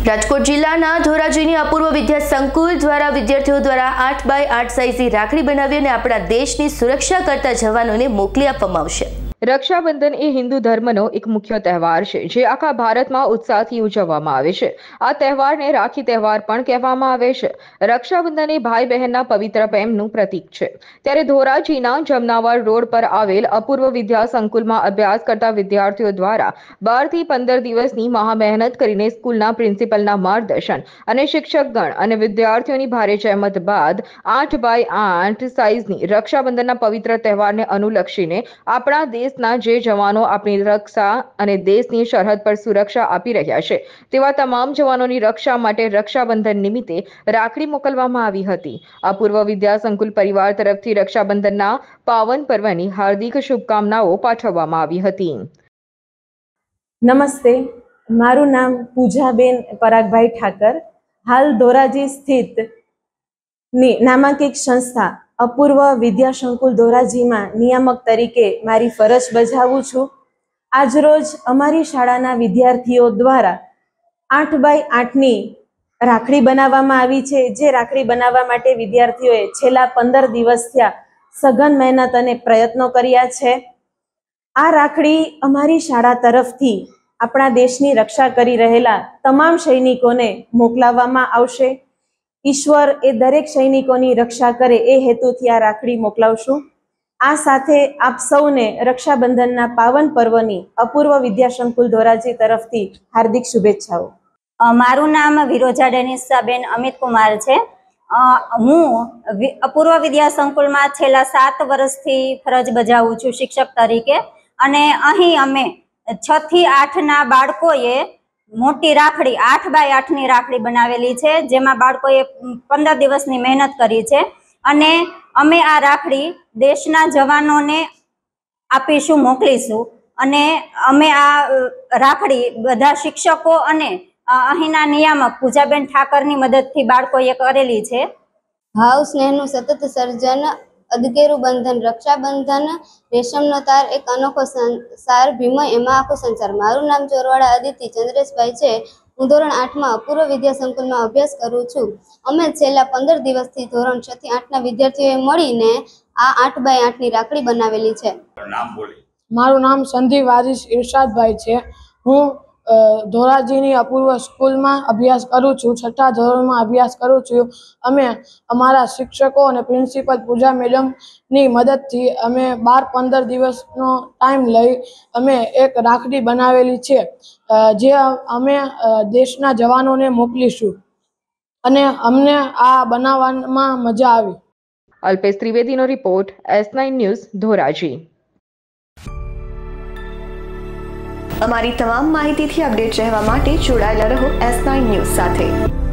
રાજકોટ જિલ્લાના ધોરાજીની અપૂર્વ વિદ્યા સંકુલ દ્વારા વિદ્યાર્થીઓ દ્વારા 8x8 સાઇઝની રાખડી બનાવી અને આપણા દેશની સુરક્ષા કરતા જવાનોને મોકલી આપવામાં આવશે। રક્ષાબંધન એ હિન્દુ ધર્મનો એક મુખ્ય તહેવાર છે જે આખા ભારતમાં ઉત્સાહથી ઉજવવામાં આવે છે। આ તહેવારને રાખી તહેવાર પણ કહેવામાં આવે છે। રક્ષાબંધન એ ભાઈ બહેનના પવિત્ર પ્રેમનું પ્રતીક છે। ત્યારે ધોરાજીના જમનાવર રોડ પર આવેલ અપૂર્વ વિદ્યા સંકુલમાં અભ્યાસ કરતા વિદ્યાર્થીઓ દ્વારા 12 થી 15 દિવસની મહા મહેનત કરીને સ્કૂલના પ્રિન્સિપલના માર્ગદર્શન અને શિક્ષકગણ અને વિદ્યાર્થીઓની ભારે જહેમત બાદ 8x8 સાઇઝની રક્ષાબંધનના પવિત્ર તહેવારને અનુલક્ષીને આપણા દેશના જે જવાનો આપણી રક્ષા અને દેશની સરહદ પર સુરક્ષા આપી રહ્યા છે તેવા તમામ જવાનોની રક્ષા માટે રક્ષાબંધન નિમિત્તે રાખડી મોકલવામાં આવી હતી। અપૂર્વ વિદ્યા સંકુલ પરિવાર તરફથી રક્ષાબંધનના પાવન પર્વની હાર્દિક શુભકામનાઓ પાઠવવામાં આવી હતી। નમસ્તે, મારું નામ પૂજાબેન પરાગભાઈ ઠાકર। હાલ ધોરાજી સ્થિત નામાંકિત સંસ્થા અપૂર્વ વિદ્યા સંકુલ ધોરાજીમાં નિયામક તરીકે મારી ફરજ બજાવું છું। આજરોજ અમારી શાળાના વિદ્યાર્થીઓ દ્વારા 8x8ની રાખડી બનાવવામાં આવી છે। જે રાખડી બનાવવા માટે વિદ્યાર્થીઓએ છેલ્લા 15 દિવસ થયા સઘન મહેનત અને પ્રયત્નો કર્યા છે। આ રાખડી અમારી શાળા તરફથી આપણા દેશની રક્ષા કરી રહેલા તમામ સૈનિકોને મોકલાવવામાં આવશે। ઈશ્વર એ દરેક સૈનિકોની રક્ષા કરે એ હેતુથી આ રાખડી મોકલાવશું। આ સાથે આપ સૌને રક્ષાબંધનના પાવન પર્વની અપૂર્વ વિદ્યા સંકુલ ધોરાજી તરફથી હાર્દિક શુભેચ્છાઓ। મારું નામ વિરોજા ડેનિસાબેન અમિતકુમાર છે। હું અપૂર્વ વિદ્યા સંકુલમાં છેલ્લા 7 વર્ષથી ફરજ બજાવું છું શિક્ષક તરીકે। અને અહીં અમે 6 થી 8ના બાળકોએ મોટી રાખડી 8x8ની રાખડી બનાવેલી છે, જેમાં બાળકોએ 15 દિવસની મહેનત કરી છે। અને અમે આ રાખડી દેશના જવાનોને આપીશું, મોકલીશું। અને અમે આ રાખડી બધા શિક્ષકો અને અહીંના નિયામક પૂજાબેન ઠાકરની મદદથી બાળકોએ કરેલી છે। ભાવ સ્નેહનું સતત સર્જન, અદકેરું બંધન, રક્ષાબંધન, રેશમનો તાર, એક અનોખો સંસાર, ભીમય એમાં આખો સંસાર। મારું નામ ચોરવાડા અદિતિ ચંદ્રેશભાઈ છે। હું ધોરણ 8માં અપૂર્વ વિદ્યા સંકુલમાં અભ્યાસ કરું છું। અમે છેલ્લા 15 દિવસથી ધોરણ 6 થી 8ના વિદ્યાર્થીઓએ મળીને આ 8x8ની રાખડી બનાવેલી છે। મારું નામ સંધીપ વારીસ ઇરશાદભાઈ છે। હું ધોરાજીની અપૂર્વ સ્કૂલમાં અભ્યાસ કરું છું, 6ઠા ધોરણમાં અભ્યાસ કરું છું। અમે અમારા શિક્ષકો અને પ્રિન્સિપલ પૂજા મેડમની મદદથી અમે 12-15 દિવસનો ટાઈમ લઈ અમે એક રાખડી બનાવેલી છે, જે અમે દેશના જવાનોને મોકલીશું અને અમને આ બનાવવામાં મજા આવી। અલ્પેશ ત્રિવેદીનો રિપોર્ટ, S9 ન્યૂઝ, ધોરાજી। અમારી તમામ માહિતીથી અપડેટ રહેવા માટે જોડાયેલા રહો S9 ન્યૂઝ સાથે।